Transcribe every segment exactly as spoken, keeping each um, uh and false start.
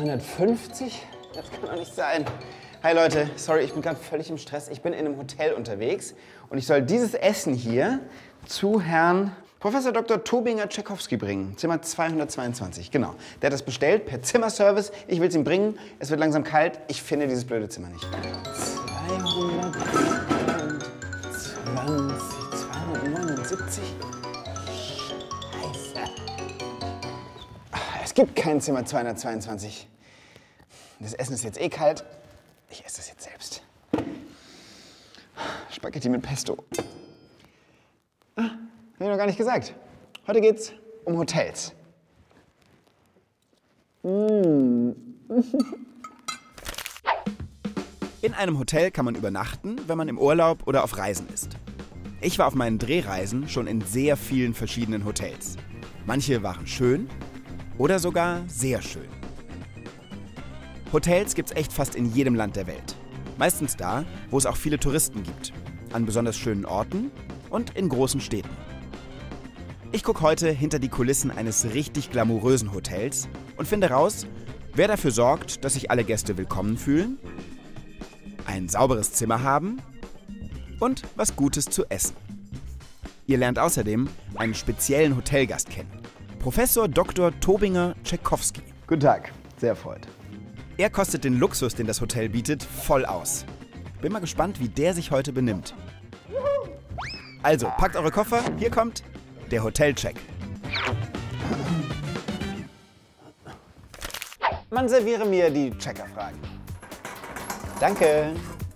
zweihundertfünfzig? Das kann doch nicht sein. Hi Leute, sorry, ich bin gerade völlig im Stress. Ich bin in einem Hotel unterwegs und ich soll dieses Essen hier zu Herrn Professor Doktor Tobinger Tschekowski bringen. Zimmer zweihundertzweiundzwanzig, genau. Der hat das bestellt per Zimmerservice. Ich will es ihm bringen. Es wird langsam kalt. Ich finde dieses blöde Zimmer nicht. zweihundertzweiundzwanzig, zweihundertneunundsiebzig. Scheiße. Es gibt kein Zimmer zweihundertzweiundzwanzig. Das Essen ist jetzt eh kalt. Ich esse es jetzt selbst. Spaghetti mit Pesto. Ah, hab ich noch gar nicht gesagt. Heute geht's um Hotels. Mm. In einem Hotel kann man übernachten, wenn man im Urlaub oder auf Reisen ist. Ich war auf meinen Drehreisen schon in sehr vielen verschiedenen Hotels. Manche waren schön oder sogar sehr schön. Hotels gibt's echt fast in jedem Land der Welt. Meistens da, wo es auch viele Touristen gibt. An besonders schönen Orten und in großen Städten. Ich gucke heute hinter die Kulissen eines richtig glamourösen Hotels und finde raus, wer dafür sorgt, dass sich alle Gäste willkommen fühlen, ein sauberes Zimmer haben und was Gutes zu essen. Ihr lernt außerdem einen speziellen Hotelgast kennen. Professor Doktor Tobinger Tschekowski. Guten Tag, sehr erfreut. Er kostet den Luxus, den das Hotel bietet, voll aus. Bin mal gespannt, wie der sich heute benimmt. Also, packt eure Koffer, hier kommt der Hotelcheck. Man serviere mir die Checkerfragen. Danke.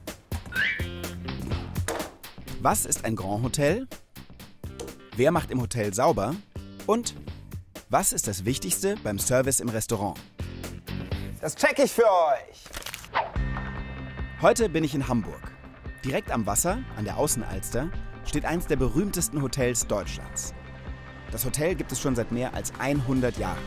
Was ist ein Grand Hotel? Wer macht im Hotel sauber? Und was ist das Wichtigste beim Service im Restaurant? Das check ich für euch. Heute bin ich in Hamburg. Direkt am Wasser, an der Außenalster, steht eins der berühmtesten Hotels Deutschlands. Das Hotel gibt es schon seit mehr als hundert Jahren.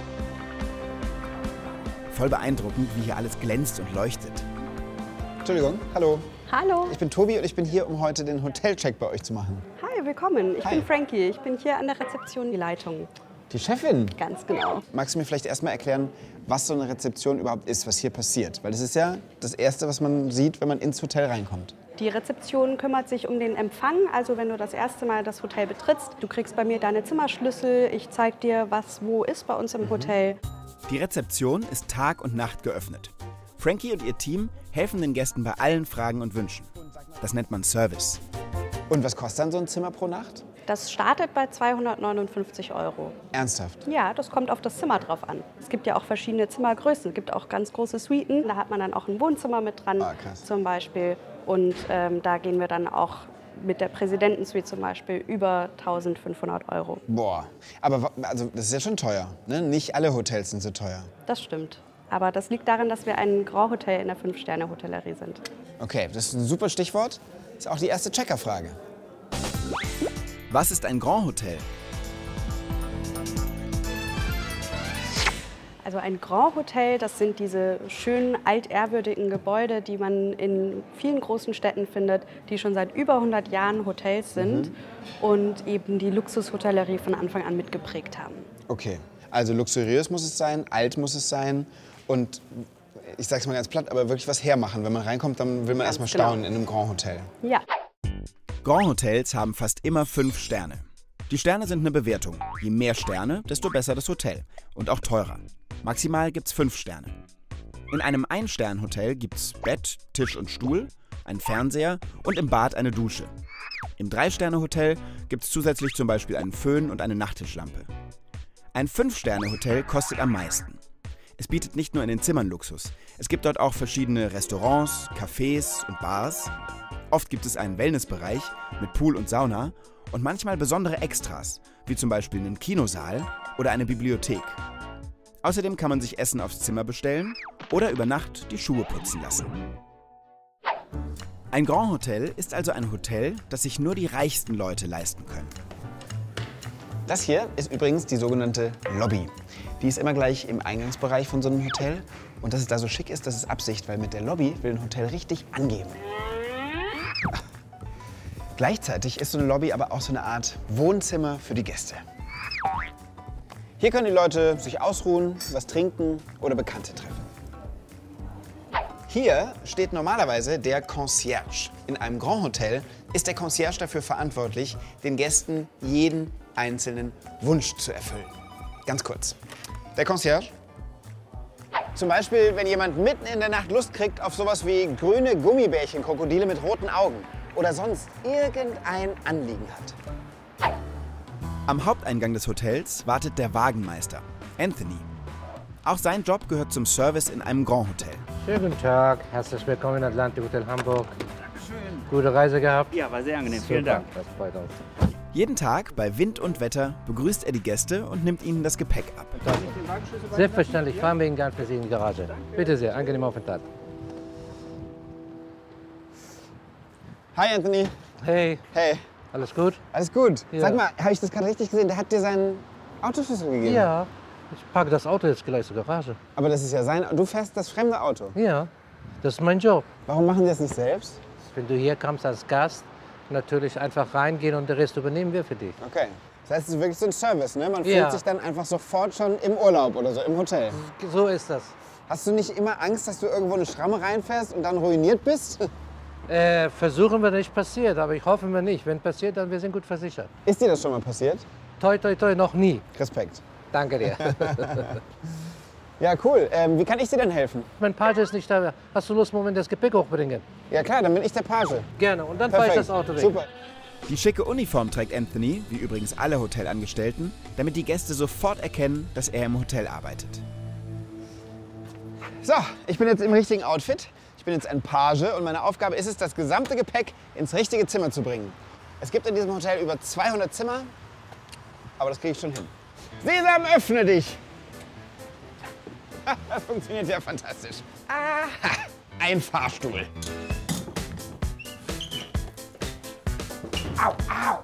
Voll beeindruckend, wie hier alles glänzt und leuchtet. Entschuldigung, hallo. Hallo. Ich bin Tobi und ich bin hier, um heute den Hotelcheck bei euch zu machen. Hi, willkommen. Ich Hi. bin Frankie. Ich bin hier an der Rezeption die Leitung. Die Chefin. Ganz genau. Magst du mir vielleicht erstmal erklären, was so eine Rezeption überhaupt ist, was hier passiert? Weil das ist ja das Erste, was man sieht, wenn man ins Hotel reinkommt. Die Rezeption kümmert sich um den Empfang. Also wenn du das erste Mal das Hotel betrittst, du kriegst bei mir deine Zimmerschlüssel. Ich zeig dir, was wo ist bei uns im Hotel. Die Rezeption ist Tag und Nacht geöffnet. Frankie und ihr Team helfen den Gästen bei allen Fragen und Wünschen. Das nennt man Service. Und was kostet dann so ein Zimmer pro Nacht? Das startet bei zweihundertneunundfünfzig Euro. Ernsthaft? Ja, das kommt auf das Zimmer drauf an. Es gibt ja auch verschiedene Zimmergrößen. Es gibt auch ganz große Suiten. Da hat man dann auch ein Wohnzimmer mit dran, Ah, krass. zum Beispiel. Und ähm, da gehen wir dann auch mit der Präsidentensuite zum Beispiel über eintausendfünfhundert Euro. Boah, aber wa- also, das ist ja schon teuer. Ne? Nicht alle Hotels sind so teuer. Das stimmt. Aber das liegt daran, dass wir ein Grand Hotel in der Fünf-Sterne-Hotellerie sind. Okay, das ist ein super Stichwort. Das ist auch die erste Checkerfrage. Was ist ein Grand Hotel? Also ein Grand Hotel, das sind diese schönen, altehrwürdigen Gebäude, die man in vielen großen Städten findet, die schon seit über hundert Jahren Hotels sind mhm. und eben die Luxushotellerie von Anfang an mitgeprägt haben. Okay, also luxuriös muss es sein, alt muss es sein und ich sag's mal ganz platt, aber wirklich was hermachen. Wenn man reinkommt, dann will man Ganz erstmal genau. staunen in einem Grand Hotel. Ja. Grand Hotels haben fast immer fünf Sterne. Die Sterne sind eine Bewertung. Je mehr Sterne, desto besser das Hotel. Und auch teurer. Maximal gibt's fünf Sterne. In einem Ein-Stern-Hotel gibt's Bett, Tisch und Stuhl, einen Fernseher und im Bad eine Dusche. Im Drei-Sterne-Hotel gibt's zusätzlich zum Beispiel einen Föhn und eine Nachttischlampe. Ein Fünf-Sterne-Hotel kostet am meisten. Es bietet nicht nur in den Zimmern Luxus. Es gibt dort auch verschiedene Restaurants, Cafés und Bars. Oft gibt es einen Wellnessbereich mit Pool und Sauna und manchmal besondere Extras, wie zum Beispiel einen Kinosaal oder eine Bibliothek. Außerdem kann man sich Essen aufs Zimmer bestellen oder über Nacht die Schuhe putzen lassen. Ein Grand Hotel ist also ein Hotel, das sich nur die reichsten Leute leisten können. Das hier ist übrigens die sogenannte Lobby. Die ist immer gleich im Eingangsbereich von so einem Hotel. Und dass es da so schick ist, das ist Absicht, weil mit der Lobby will ein Hotel richtig angeben. Gleichzeitig ist so eine Lobby aber auch so eine Art Wohnzimmer für die Gäste. Hier können die Leute sich ausruhen, was trinken oder Bekannte treffen. Hier steht normalerweise der Concierge. In einem Grand Hotel ist der Concierge dafür verantwortlich, den Gästen jeden einzelnen Wunsch zu erfüllen. Ganz kurz. Der Concierge. Zum Beispiel, wenn jemand mitten in der Nacht Lust kriegt auf sowas wie grüne Gummibärchenkrokodile mit roten Augen oder sonst irgendein Anliegen hat. Am Haupteingang des Hotels wartet der Wagenmeister, Anthony. Auch sein Job gehört zum Service in einem Grand Hotel. Schönen guten Tag, herzlich willkommen in Atlantic Hotel Hamburg. Dankeschön. Gute Reise gehabt? Ja, war sehr angenehm. Super, Vielen Dank. Das freut uns. Jeden Tag bei Wind und Wetter begrüßt er die Gäste und nimmt ihnen das Gepäck ab. Selbstverständlich, fahren wir ihn gern für Sie in die Garage. Bitte sehr, angenehmer Aufenthalt. Hi Anthony. Hey, Hey. alles gut? Alles gut. Ja. Sag mal, habe ich das gerade richtig gesehen? Der hat dir seinen Autoschlüssel gegeben? Ja, ich parke das Auto jetzt gleich zur Garage. Aber das ist ja sein... Du fährst das fremde Auto. Ja, das ist mein Job. Warum machen die das nicht selbst? Wenn du hier kommst als Gast, natürlich einfach reingehen und den Rest übernehmen wir für dich. Okay. Das heißt, es ist wirklich so ein Service, ne? Man Ja. fühlt sich dann einfach sofort schon im Urlaub oder so, im Hotel. So ist das. Hast du nicht immer Angst, dass du irgendwo eine Schramme reinfährst und dann ruiniert bist? Äh, versuchen wir nicht passiert, aber ich hoffe mir nicht. Wenn passiert, dann wir sind gut versichert. Ist dir das schon mal passiert? Toi, toi, toi, noch nie. Respekt. Danke dir. Ja, cool. Ähm, wie kann ich dir denn helfen? Mein Page ist nicht da. Hast du Lust, einen Moment das Gepäck hochbringen? Ja klar, dann bin ich der Page. Gerne. Und dann fahre ich Perfekt. das Auto weg. Super. Die schicke Uniform trägt Anthony, wie übrigens alle Hotelangestellten, damit die Gäste sofort erkennen, dass er im Hotel arbeitet. So, ich bin jetzt im richtigen Outfit. Ich bin jetzt ein Page und meine Aufgabe ist es, das gesamte Gepäck ins richtige Zimmer zu bringen. Es gibt in diesem Hotel über zweihundert Zimmer, aber das kriege ich schon hin. Sesam, öffne dich! Das funktioniert ja fantastisch. Aha, ein Fahrstuhl. Au, au.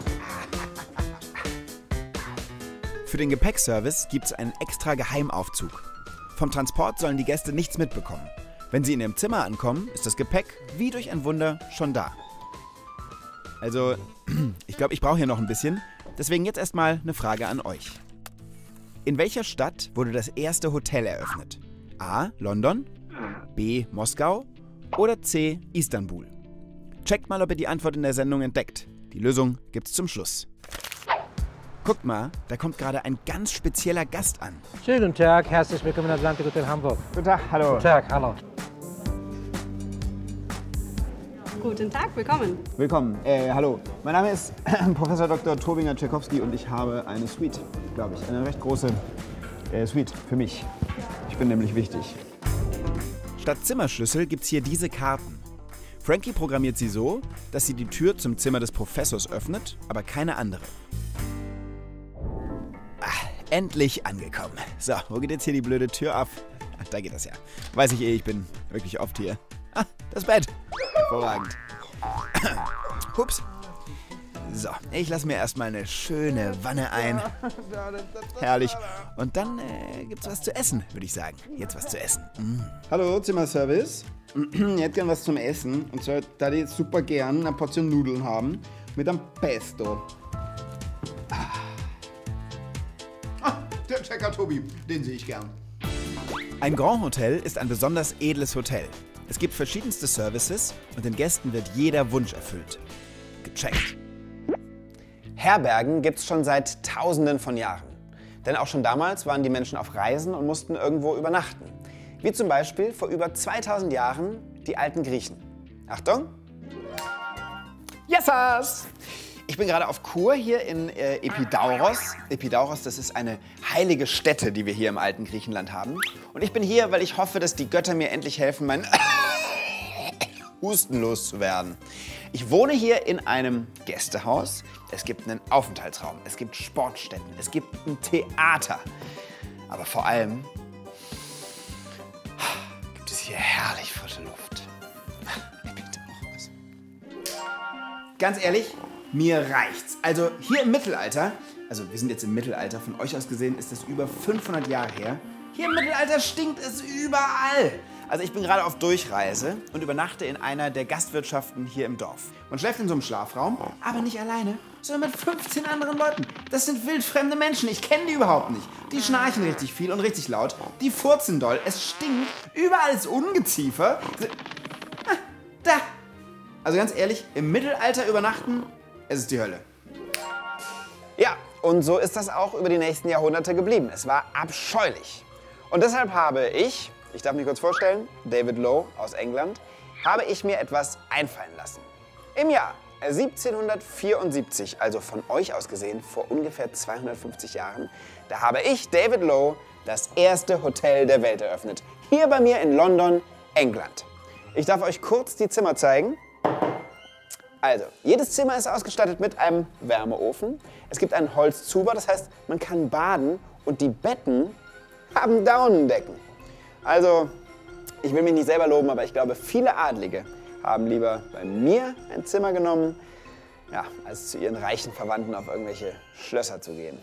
Für den Gepäckservice gibt es einen extra Geheimaufzug. Vom Transport sollen die Gäste nichts mitbekommen. Wenn sie in ihrem Zimmer ankommen, ist das Gepäck wie durch ein Wunder schon da. Also, ich glaube, ich brauche hier noch ein bisschen. Deswegen jetzt erstmal eine Frage an euch. In welcher Stadt wurde das erste Hotel eröffnet? A. London, B. Moskau oder C. Istanbul? Checkt mal, ob ihr die Antwort in der Sendung entdeckt. Die Lösung gibt's zum Schluss. Guckt mal, da kommt gerade ein ganz spezieller Gast an. Schönen guten Tag, herzlich willkommen in Atlantic Hotel Hamburg. Guten Tag, hallo. Guten Tag, hallo. Guten Tag, willkommen. Willkommen. Äh, hallo. Mein Name ist Professor Doktor Tobinger Tschekowski und ich habe eine Suite, glaube ich. Eine recht große äh, Suite für mich. Ich bin nämlich wichtig. Statt Zimmerschlüssel gibt's hier diese Karten. Frankie programmiert sie so, dass sie die Tür zum Zimmer des Professors öffnet, aber keine andere. Ah, endlich angekommen. So, wo geht jetzt hier die blöde Tür auf? Ach, da geht das ja. Weiß ich eh, ich bin wirklich oft hier. Ah, das Bett. Hervorragend. Hups. So, ich lasse mir erstmal eine schöne Wanne ein. Herrlich. Und dann äh, gibt's was zu essen, würde ich sagen. Jetzt was zu essen. Mm. Hallo, Zimmerservice. Ich hätte gern was zum Essen. Und zwar da die super gern eine Portion Nudeln haben mit einem Pesto. Ah, der Checker Tobi, den sehe ich gern. Ein Grand Hotel ist ein besonders edles Hotel. Es gibt verschiedenste Services und den Gästen wird jeder Wunsch erfüllt. Gecheckt. Herbergen gibt's schon seit Tausenden von Jahren. Denn auch schon damals waren die Menschen auf Reisen und mussten irgendwo übernachten. Wie zum Beispiel vor über zweitausend Jahren die alten Griechen. Achtung! Yesas! Ich bin gerade auf Kur hier in äh, Epidauros. Epidauros, das ist eine heilige Stätte, die wir hier im alten Griechenland haben. Und ich bin hier, weil ich hoffe, dass die Götter mir endlich helfen, meinen Husten loszuwerden. Ich wohne hier in einem Gästehaus. Es gibt einen Aufenthaltsraum, es gibt Sportstätten, es gibt ein Theater. Aber vor allem gibt es hier herrlich frische Luft. Ich bitte noch was. Ganz ehrlich, mir reicht's. Also hier im Mittelalter, also wir sind jetzt im Mittelalter, von euch aus gesehen ist das über fünfhundert Jahre her. Hier im Mittelalter stinkt es überall. Also ich bin gerade auf Durchreise und übernachte in einer der Gastwirtschaften hier im Dorf. Man schläft in so einem Schlafraum, aber nicht alleine, sondern mit fünfzehn anderen Leuten. Das sind wildfremde Menschen, ich kenne die überhaupt nicht. Die schnarchen richtig viel und richtig laut, die furzen doll, es stinkt, überall ist Ungeziefer. Ah, da! Also ganz ehrlich, im Mittelalter übernachten, es ist die Hölle. Ja, und so ist das auch über die nächsten Jahrhunderte geblieben. Es war abscheulich. Und deshalb habe ich, ich darf mich kurz vorstellen, David Lowe aus England, habe ich mir etwas einfallen lassen. Im Jahr siebzehnhundertvierundsiebzig, also von euch aus gesehen vor ungefähr zweihundertfünfzig Jahren, da habe ich, David Lowe, das erste Hotel der Welt eröffnet. Hier bei mir in London, England. Ich darf euch kurz die Zimmer zeigen. Also, jedes Zimmer ist ausgestattet mit einem Wärmeofen. Es gibt einen Holzzubau, das heißt, man kann baden und die Betten haben Daunendecken. Also, ich will mich nicht selber loben, aber ich glaube, viele Adlige haben lieber bei mir ein Zimmer genommen, ja, als zu ihren reichen Verwandten auf irgendwelche Schlösser zu gehen.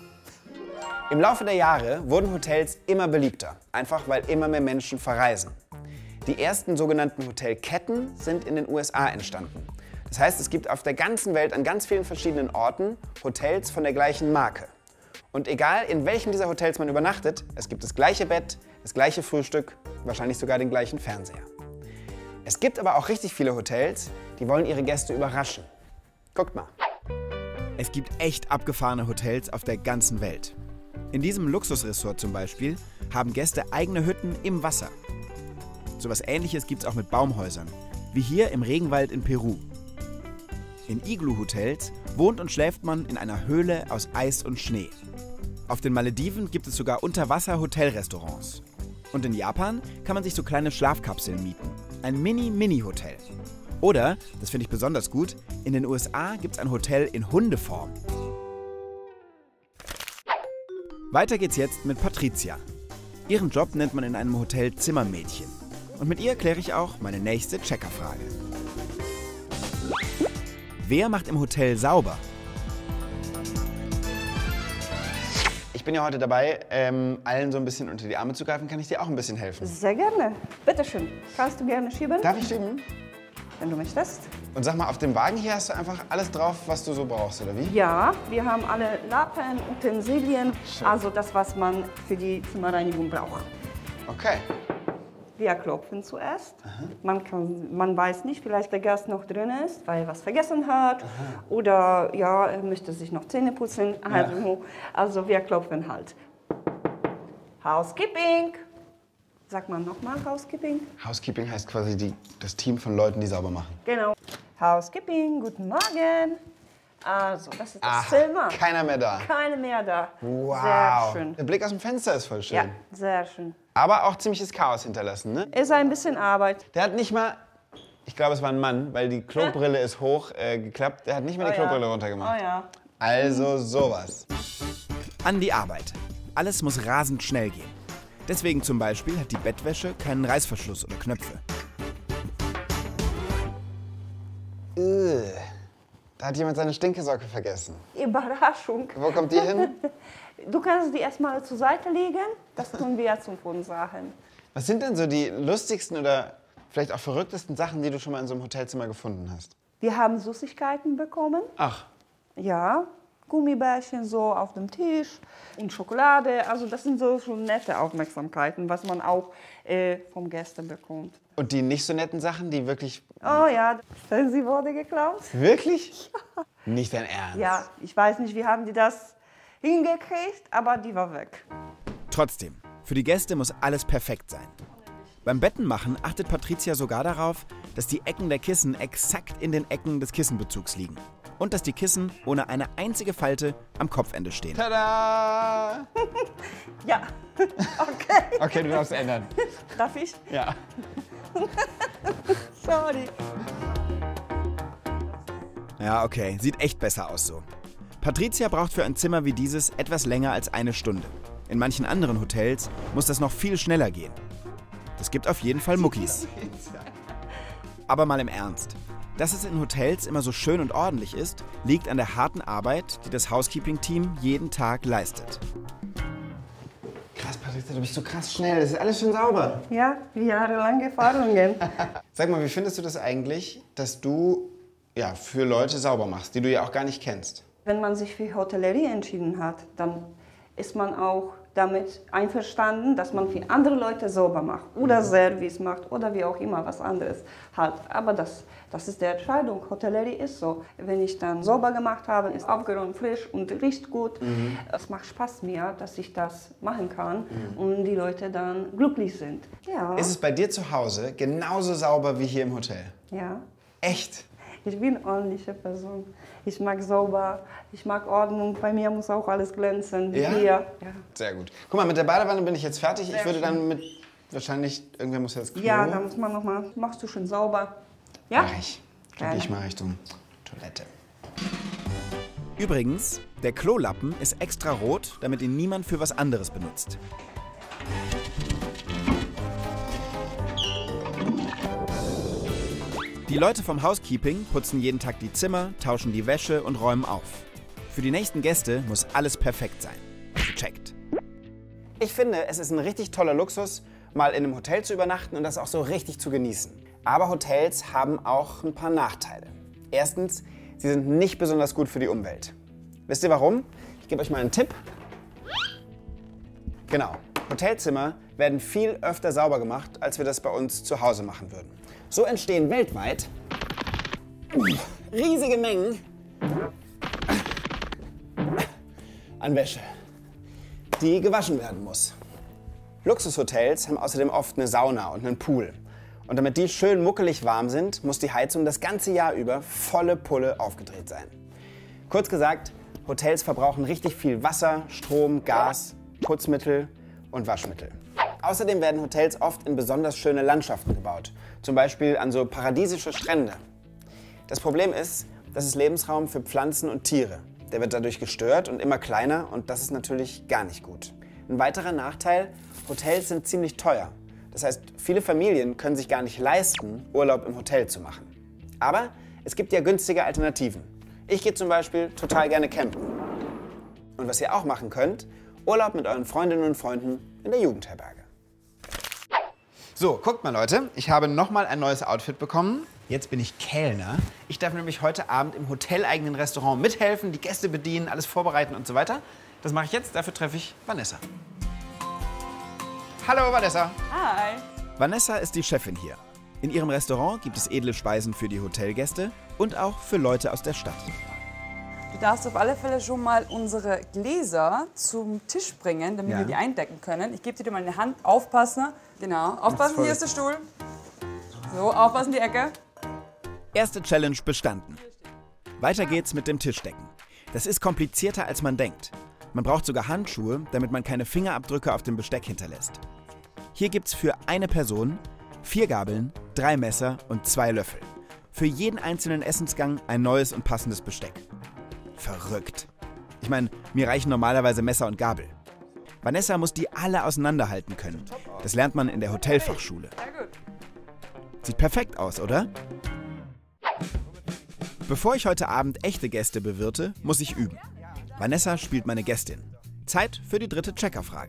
Im Laufe der Jahre wurden Hotels immer beliebter, einfach weil immer mehr Menschen verreisen. Die ersten sogenannten Hotelketten sind in den U S A entstanden. Das heißt, es gibt auf der ganzen Welt an ganz vielen verschiedenen Orten Hotels von der gleichen Marke. Und egal in welchem dieser Hotels man übernachtet, es gibt das gleiche Bett, das gleiche Frühstück, wahrscheinlich sogar den gleichen Fernseher. Es gibt aber auch richtig viele Hotels, die wollen ihre Gäste überraschen. Guckt mal. Es gibt echt abgefahrene Hotels auf der ganzen Welt. In diesem Luxusresort zum Beispiel haben Gäste eigene Hütten im Wasser. So was Ähnliches gibt es auch mit Baumhäusern, wie hier im Regenwald in Peru. In Igloo-Hotels wohnt und schläft man in einer Höhle aus Eis und Schnee. Auf den Malediven gibt es sogar Unterwasser-Hotelrestaurants. Und in Japan kann man sich so kleine Schlafkapseln mieten. Ein Mini-Mini-Hotel. Oder, das finde ich besonders gut, in den U S A gibt es ein Hotel in Hundeform. Weiter geht's jetzt mit Patricia. Ihren Job nennt man in einem Hotel Zimmermädchen. Und mit ihr kläre ich auch meine nächste Checkerfrage. Wer macht im Hotel sauber? Ich bin ja heute dabei, ähm, allen so ein bisschen unter die Arme zu greifen. Kann ich dir auch ein bisschen helfen? Sehr gerne. Bitte schön. Kannst du gerne schieben? Darf ich schieben? Wenn du möchtest. Und sag mal, auf dem Wagen hier hast du einfach alles drauf, was du so brauchst, oder wie? Ja, wir haben alle Lappen, Utensilien, Schön. also das, was man für die Zimmerreinigung braucht. Okay. Wir klopfen zuerst. Man, kann, man weiß nicht, vielleicht der Gast noch drin ist, weil er was vergessen hat. Aha. Oder ja, er möchte sich noch Zähne putzen. Also, ja. also wir klopfen halt. Housekeeping. Sagt man nochmal Housekeeping? Housekeeping heißt quasi die, das Team von Leuten, die sauber machen. Genau. Housekeeping, guten Morgen. Also, das ist das Ach, Zimmer. Keiner mehr da. Keine mehr da. Wow. Sehr schön. Der Blick aus dem Fenster ist voll schön. Ja, sehr schön. Aber auch ziemliches Chaos hinterlassen, ne? Ist ein bisschen Arbeit. Der hat nicht mal, ich glaube, es war ein Mann, weil die Klobrille ist hoch äh, geklappt. Der hat nicht mal die Oh ja. Klobrille runtergemacht. Oh ja. Also sowas. An die Arbeit. Alles muss rasend schnell gehen. Deswegen zum Beispiel hat die Bettwäsche keinen Reißverschluss oder Knöpfe. Ugh. Da hat jemand seine Stinkesocke vergessen. Überraschung. Wo kommt die hin? Du kannst die erstmal zur Seite legen. Das tun wir jetzt zum Unsachen. Was sind denn so die lustigsten oder vielleicht auch verrücktesten Sachen, die du schon mal in so einem Hotelzimmer gefunden hast? Wir haben Süßigkeiten bekommen. Ach. Ja, Gummibärchen so auf dem Tisch und Schokolade. Also das sind so schon nette Aufmerksamkeiten, was man auch äh, vom Gästen bekommt. Und die nicht so netten Sachen, die wirklich... Oh ja, sie wurde geklaut. Wirklich? Ja. Nicht dein Ernst? Ja, ich weiß nicht, wie haben die das hingekriegt, aber die war weg. Trotzdem, für die Gäste muss alles perfekt sein. Beim Bettenmachen achtet Patricia sogar darauf, dass die Ecken der Kissen exakt in den Ecken des Kissenbezugs liegen. Und dass die Kissen ohne eine einzige Falte am Kopfende stehen. Tada! Ja, okay. Okay, du darfst ändern. Darf ich? Ja. Sorry. Ja, okay, sieht echt besser aus so. Patricia braucht für ein Zimmer wie dieses etwas länger als eine Stunde. In manchen anderen Hotels muss das noch viel schneller gehen. Das gibt auf jeden Fall Muckis. Aber mal im Ernst. Dass es in Hotels immer so schön und ordentlich ist, liegt an der harten Arbeit, die das Housekeeping-Team jeden Tag leistet. Krass, Patricia, du bist so krass schnell. Das ist alles schon sauber. Ja, jahrelange Erfahrungen. Sag mal, wie findest du das eigentlich, dass du ja, für Leute sauber machst, die du ja auch gar nicht kennst? Wenn man sich für Hotellerie entschieden hat, dann ist man auch damit einverstanden, dass man für andere Leute sauber macht oder Service macht oder wie auch immer was anderes hat. Aber das, das ist die Entscheidung. Hotellerie ist so. Wenn ich dann sauber gemacht habe, ist aufgeräumt, frisch und riecht gut. Mhm. Es macht Spaß mir, dass ich das machen kann mhm. und die Leute dann glücklich sind. Ja. Ist es bei dir zu Hause genauso sauber wie hier im Hotel? Ja. Echt? Ich bin eine ordentliche Person. Ich mag sauber, ich mag Ordnung. Bei mir muss auch alles glänzen. Ja? Hier. Ja. Sehr gut. Guck mal, mit der Badewanne bin ich jetzt fertig. Sehr ich würde schön. dann mit, wahrscheinlich, irgendwer muss jetzt Klo. Ja, da muss man noch mal, machst du schon sauber? Ja? Mach ich. Dann gehe ich mal Richtung Toilette. Übrigens, der Klolappen ist extra rot, damit ihn niemand für was anderes benutzt. Die Leute vom Housekeeping putzen jeden Tag die Zimmer, tauschen die Wäsche und räumen auf. Für die nächsten Gäste muss alles perfekt sein. Gecheckt. Ich finde, es ist ein richtig toller Luxus, mal in einem Hotel zu übernachten und das auch so richtig zu genießen. Aber Hotels haben auch ein paar Nachteile. Erstens, sie sind nicht besonders gut für die Umwelt. Wisst ihr warum? Ich gebe euch mal einen Tipp. Genau, Hotelzimmer werden viel öfter sauber gemacht, als wir das bei uns zu Hause machen würden. So entstehen weltweit riesige Mengen an Wäsche, die gewaschen werden muss. Luxushotels haben außerdem oft eine Sauna und einen Pool. Und damit die schön muckelig warm sind, muss die Heizung das ganze Jahr über volle Pulle aufgedreht sein. Kurz gesagt, Hotels verbrauchen richtig viel Wasser, Strom, Gas, Putzmittel und Waschmittel. Außerdem werden Hotels oft in besonders schöne Landschaften gebaut, zum Beispiel an so paradiesische Strände. Das Problem ist, das ist Lebensraum für Pflanzen und Tiere. Der wird dadurch gestört und immer kleiner und das ist natürlich gar nicht gut. Ein weiterer Nachteil, Hotels sind ziemlich teuer. Das heißt, viele Familien können sich gar nicht leisten, Urlaub im Hotel zu machen. Aber es gibt ja günstige Alternativen. Ich gehe zum Beispiel total gerne campen. Und was ihr auch machen könnt, Urlaub mit euren Freundinnen und Freunden in der Jugendherberge. So, guckt mal Leute, ich habe nochmal ein neues Outfit bekommen. Jetzt bin ich Kellner. Ich darf nämlich heute Abend im hoteleigenen Restaurant mithelfen, die Gäste bedienen, alles vorbereiten und so weiter. Das mache ich jetzt, dafür treffe ich Vanessa. Hallo Vanessa. Hi. Vanessa ist die Chefin hier. In ihrem Restaurant gibt es edle Speisen für die Hotelgäste und auch für Leute aus der Stadt. Du darfst auf alle Fälle schon mal unsere Gläser zum Tisch bringen, damit Ja. wir die eindecken können. Ich gebe dir mal eine Hand. Aufpassen. Genau. Aufpassen, hier ist der Stuhl. So, aufpassen, die Ecke. Erste Challenge bestanden. Weiter geht's mit dem Tischdecken. Das ist komplizierter, als man denkt. Man braucht sogar Handschuhe, damit man keine Fingerabdrücke auf dem Besteck hinterlässt. Hier gibt's für eine Person vier Gabeln, drei Messer und zwei Löffel. Für jeden einzelnen Essensgang ein neues und passendes Besteck. Verrückt. Ich meine, mir reichen normalerweise Messer und Gabel. Vanessa muss die alle auseinanderhalten können. Das lernt man in der Hotelfachschule. Sieht perfekt aus, oder? Bevor ich heute Abend echte Gäste bewirte, muss ich üben. Vanessa spielt meine Gästin. Zeit für die dritte Checkerfrage.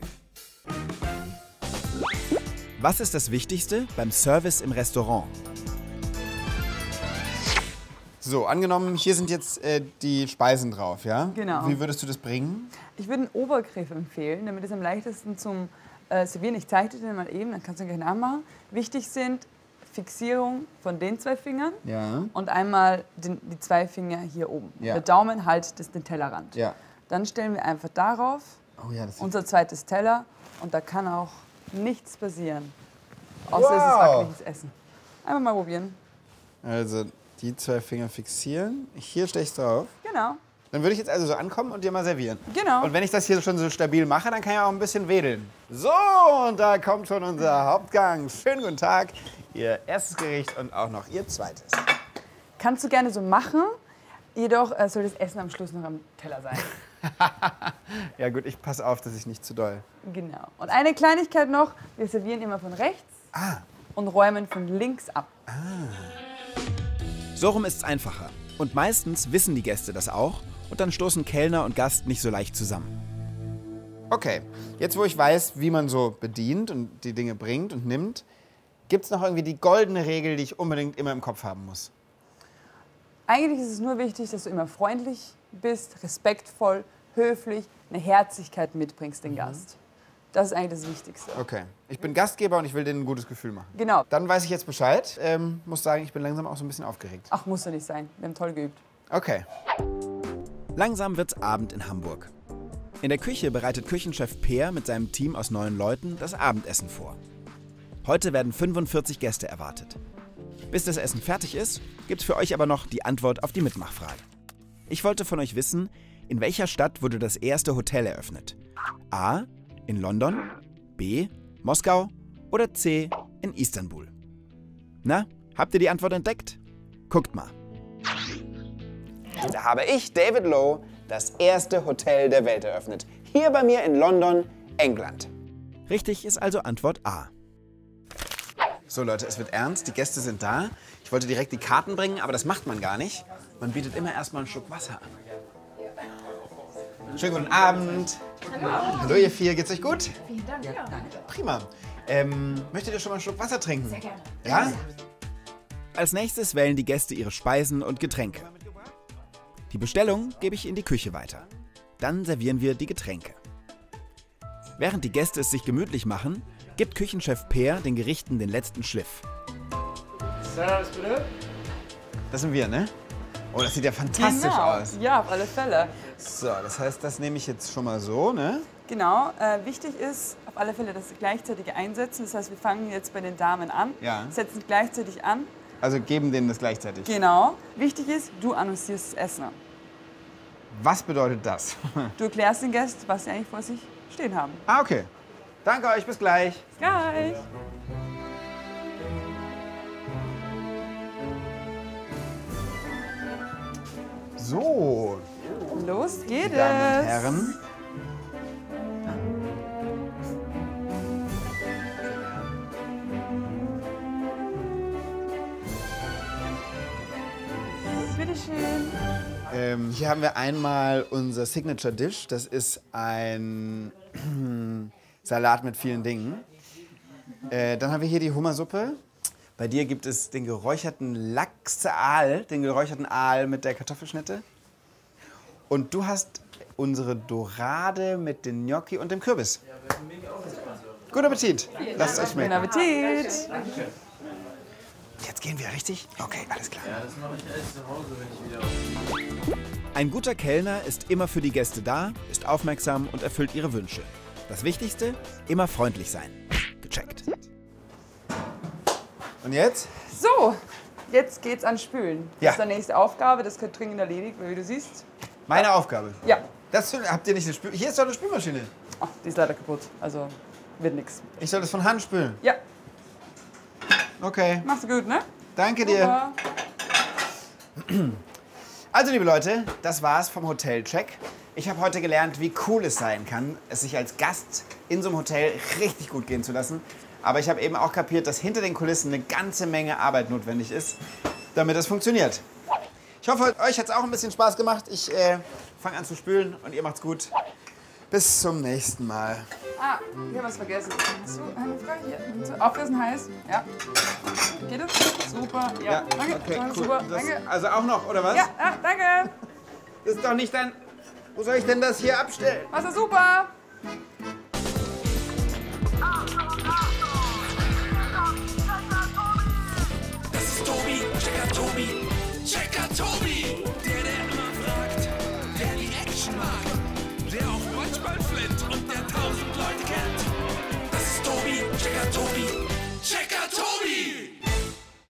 Was ist das Wichtigste beim Service im Restaurant? So, angenommen, hier sind jetzt äh, die Speisen drauf, ja? Genau. Wie würdest du das bringen? Ich würde einen Obergriff empfehlen, damit es am leichtesten zum äh, Servieren. Ich zeige dir den mal eben, dann kannst du ihn gleich nachmachen. Wichtig sind Fixierung von den zwei Fingern Ja. und einmal den, die zwei Finger hier oben. Ja. Der Daumen halt das, den Tellerrand. Ja. Dann stellen wir einfach darauf Oh ja, das unser zweites Teller und da kann auch nichts passieren. Außer Wow. es ist wackeliges Essen. Einfach mal probieren. Also die zwei Finger fixieren. Hier stehe ich drauf. Genau. Dann würde ich jetzt also so ankommen und dir mal servieren. Genau. Und wenn ich das hier schon so stabil mache, dann kann ich auch ein bisschen wedeln. So, und da kommt schon unser Hauptgang. Schönen guten Tag. Ihr erstes Gericht und auch noch Ihr zweites. Kannst du gerne so machen, jedoch äh, soll das Essen am Schluss noch am Teller sein. Ja gut, ich passe auf, dass ich nicht zu doll. Genau. Und eine Kleinigkeit noch, wir servieren immer von rechts Ah. und räumen von links ab. So rum ist's einfacher. Und meistens wissen die Gäste das auch und dann stoßen Kellner und Gast nicht so leicht zusammen. Okay, jetzt wo ich weiß, wie man so bedient und die Dinge bringt und nimmt, gibt es noch irgendwie die goldene Regel, die ich unbedingt immer im Kopf haben muss? Eigentlich ist es nur wichtig, dass du immer freundlich bist, respektvoll, höflich, eine Herzlichkeit mitbringst den Gast. Das ist eigentlich das Wichtigste. Okay, ich bin Gastgeber und ich will denen ein gutes Gefühl machen. Genau. Dann weiß ich jetzt Bescheid. Ähm, muss sagen, ich bin langsam auch so ein bisschen aufgeregt. Ach, muss ja nicht sein. Wir haben toll geübt. Okay. Langsam wird's Abend in Hamburg. In der Küche bereitet Küchenchef Peer mit seinem Team aus neun Leuten das Abendessen vor. Heute werden fünfundvierzig Gäste erwartet. Bis das Essen fertig ist, gibt's für euch aber noch die Antwort auf die Mitmachfrage. Ich wollte von euch wissen, in welcher Stadt wurde das erste Hotel eröffnet? A. in London, B. Moskau oder C. in Istanbul? Na, habt ihr die Antwort entdeckt? Guckt mal. Da habe ich, David Lowe, das erste Hotel der Welt eröffnet. Hier bei mir in London, England. Richtig ist also Antwort A. So Leute, es wird ernst, die Gäste sind da. Ich wollte direkt die Karten bringen, aber das macht man gar nicht. Man bietet immer erstmal einen Schluck Wasser an. Schönen guten Abend. Hallo. Hallo ihr vier, geht's euch gut? Vielen Dank. Ja, danke. Prima. Ähm, möchtet ihr schon mal einen Schluck Wasser trinken? Sehr gerne. Ja? Als nächstes wählen die Gäste ihre Speisen und Getränke. Die Bestellung gebe ich in die Küche weiter. Dann servieren wir die Getränke. Während die Gäste es sich gemütlich machen, gibt Küchenchef Peer den Gerichten den letzten Schliff. Servus, bitte. Das sind wir, ne? Oh, das sieht ja fantastisch Genau. aus. Ja, auf alle Fälle. So, das heißt, das nehme ich jetzt schon mal so, ne? Genau. Äh, wichtig ist auf alle Fälle das gleichzeitige Einsetzen. Das heißt, wir fangen jetzt bei den Damen an, Ja. setzen gleichzeitig an. Also geben denen das gleichzeitig. Genau. Wichtig ist, du annoncierst das Essen. Was bedeutet das? Du erklärst den Gästen, was sie eigentlich vor sich stehen haben. Ah, okay. Danke euch, bis gleich. Gleich. So, Los geht es. Damen und Herren. Bitteschön. Ähm, hier haben wir einmal unser Signature Dish. Das ist ein Salat mit vielen Dingen. Äh, dann haben wir hier die Hummersuppe. Bei dir gibt es den geräucherten Lachsaal, den geräucherten Aal mit der Kartoffelschnitte. Und du hast unsere Dorade mit den Gnocchi und dem Kürbis. Guten Appetit. Lasst es euch Guten schmecken. Appetit. Jetzt gehen wir, richtig? Okay, alles klar. Ja, das mache ich erst zu Hause, wenn ich wieder... Ein guter Kellner ist immer für die Gäste da, ist aufmerksam und erfüllt ihre Wünsche. Das Wichtigste, immer freundlich sein. Gecheckt. Und jetzt? So, jetzt geht's an Spülen. Ja. Das ist die nächste Aufgabe, das wird dringend erledigt, weil wie du siehst. Meine Aufgabe. Ja. Das habt ihr nicht eine Spül. Hier ist doch eine Spülmaschine. Ach, die ist leider kaputt, also wird nix. Ich soll das von Hand spülen. Ja, Okay. machst du gut, ne? Danke dir. Super. Also, liebe Leute, das war's vom Hotelcheck. Ich habe heute gelernt, wie cool es sein kann, es sich als Gast in so einem Hotel richtig gut gehen zu lassen. Aber ich habe eben auch kapiert, dass hinter den Kulissen eine ganze Menge Arbeit notwendig ist, damit das funktioniert. Ich hoffe, euch hat es auch ein bisschen Spaß gemacht. Ich äh, fange an zu spülen und ihr macht's gut. Bis zum nächsten Mal. Ah, ich habe was vergessen. Hast du eine Frage hier? Aufessen heiß? Ja. Geht das? Super. Ja, danke. okay, cool. Super, Das, danke. also auch noch, oder was? Ja, ja, danke. Das ist doch nicht dein... Wo soll ich denn das hier abstellen? Wasser super. Das ist Tobi, Checker Tobi, Checker Tobi.